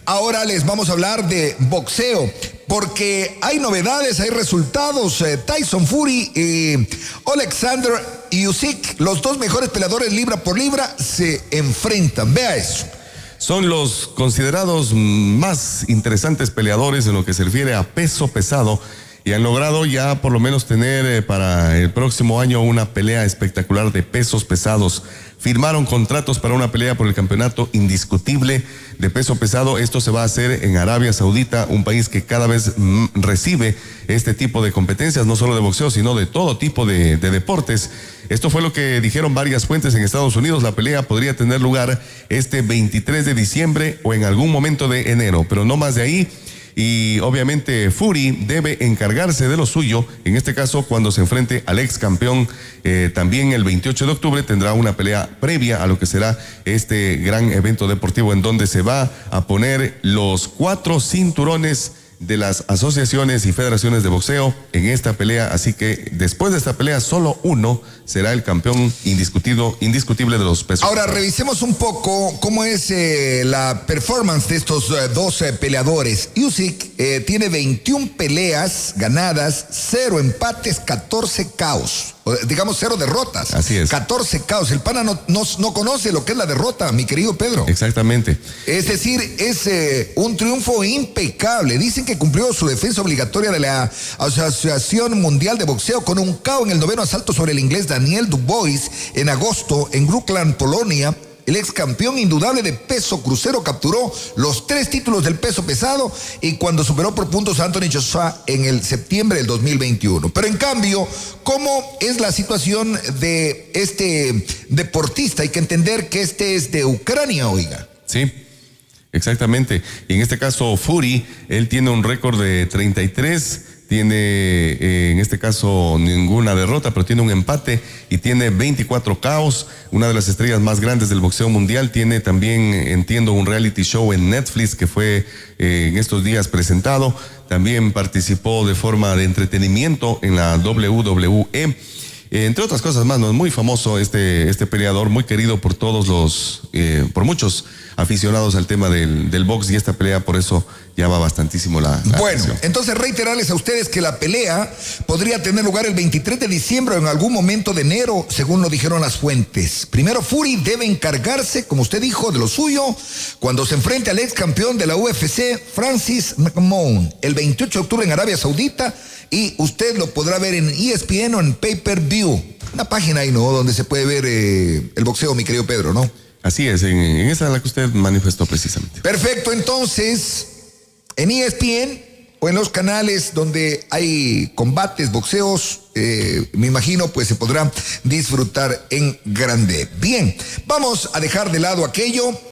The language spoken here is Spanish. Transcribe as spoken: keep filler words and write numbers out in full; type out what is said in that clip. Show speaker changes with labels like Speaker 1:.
Speaker 1: Ahora les vamos a hablar de boxeo, porque hay novedades, hay resultados. Eh, Tyson Fury y Alexander Usyk, los dos mejores peleadores libra por libra, se enfrentan. Vea eso.
Speaker 2: Son los considerados más interesantes peleadores en lo que se refiere a peso pesado y han logrado ya por lo menos tener eh, para el próximo año una pelea espectacular de pesos pesados. Firmaron contratos para una pelea por el campeonato indiscutible de peso pesado. Esto se va a hacer en Arabia Saudita, un país que cada vez mm, recibe este tipo de competencias, no solo de boxeo, sino de todo tipo de, de deportes. Esto fue lo que dijeron varias fuentes en Estados Unidos. La pelea podría tener lugar este veintitrés de diciembre o en algún momento de enero, pero no más de ahí. Y obviamente Fury debe encargarse de lo suyo, en este caso cuando se enfrente al ex campeón. Eh, también el veintiocho de octubre tendrá una pelea previa a lo que será este gran evento deportivo en donde se va a poner los cuatro cinturones de las asociaciones y federaciones de boxeo en esta pelea, así que después de esta pelea solo uno será el campeón indiscutido, indiscutible de los pesos.
Speaker 1: Ahora revisemos un poco cómo es eh, la performance de estos eh, dos eh, peleadores. Usyk eh, tiene veintiuna peleas ganadas, cero empates, catorce caos. Digamos cero derrotas.
Speaker 2: Así es.
Speaker 1: catorce caos. El pana no, no, no conoce lo que es la derrota, mi querido Pedro.
Speaker 2: Exactamente.
Speaker 1: Es decir, es eh, un triunfo impecable. Dicen que cumplió su defensa obligatoria de la Asociación Mundial de Boxeo con un K O en el noveno asalto sobre el inglés Daniel Dubois en agosto en Wrocław, Polonia. El ex campeón indudable de peso crucero capturó los tres títulos del peso pesado y cuando superó por puntos a Anthony Joshua en el septiembre del dos mil veintiuno. Pero en cambio, ¿cómo es la situación de este deportista? Hay que entender que este es de Ucrania, oiga.
Speaker 2: Sí, exactamente. Y en este caso, Fury, él tiene un récord de treinta y tres. Tiene, eh, en este caso, ninguna derrota, pero tiene un empate y tiene veinticuatro caos. Una de las estrellas más grandes del boxeo mundial. Tiene también, entiendo, un reality show en Netflix que fue eh, en estos días presentado. También participó de forma de entretenimiento en la W W E. Eh, entre otras cosas más, ¿no? Muy famoso este, este peleador, muy querido por todos los, eh, por muchos aficionados al tema del, del box, y esta pelea por eso llama bastantísimo la, la
Speaker 1: Bueno,
Speaker 2: atención.
Speaker 1: entonces reiterarles a ustedes que la pelea podría tener lugar el veintitrés de diciembre o en algún momento de enero, según lo dijeron las fuentes. Primero Fury debe encargarse, como usted dijo, de lo suyo cuando se enfrente al ex campeón de la U F C, Francis McMahon, el veintiocho de octubre en Arabia Saudita, y usted lo podrá ver en E S P N o en Pay-Per-View. Una página ahí, ¿no? Donde se puede ver eh, el boxeo, mi querido Pedro, ¿no?
Speaker 2: Así es, en, en esa es la que usted manifestó precisamente.
Speaker 1: Perfecto, entonces, en E S P N o en los canales donde hay combates, boxeos, eh, me imagino, pues se podrá disfrutar en grande. Bien, vamos a dejar de lado aquello.